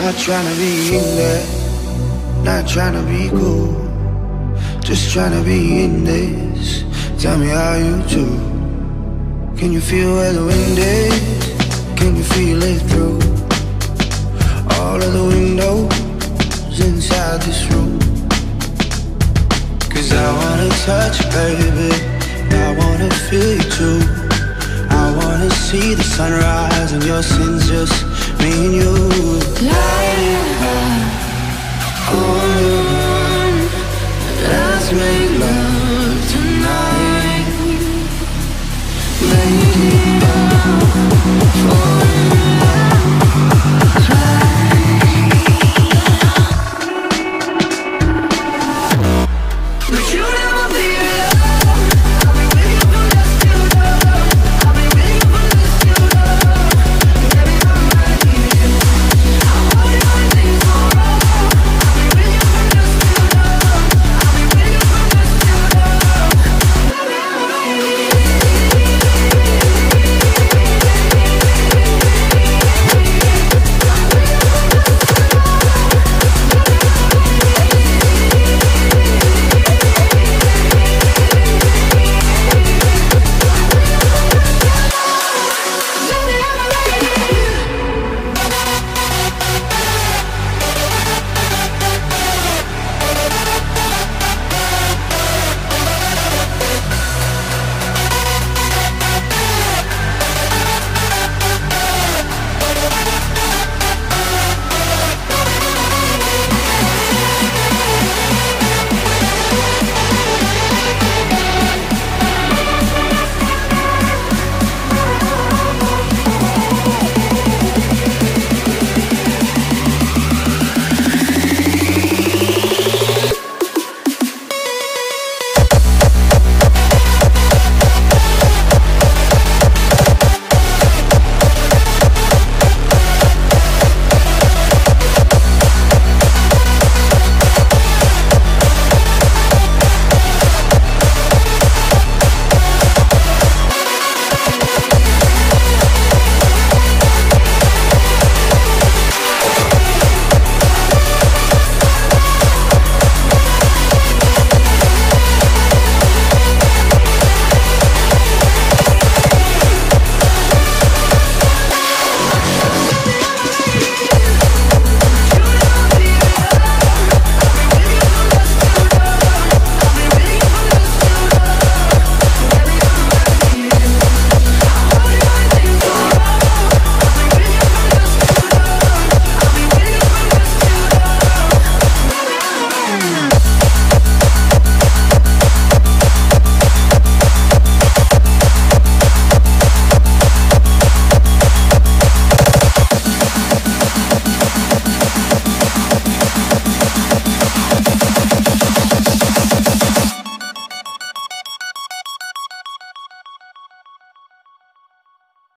Not trying to be in there, not trying to be cool, just trying to be in this. Tell me how you do. Can you feel where the wind is? Can you feel it through all of the windows inside this room? Cause I wanna touch you, baby, I wanna feel you too. I wanna see the sunrise and your sins, just me and you. Light it up on the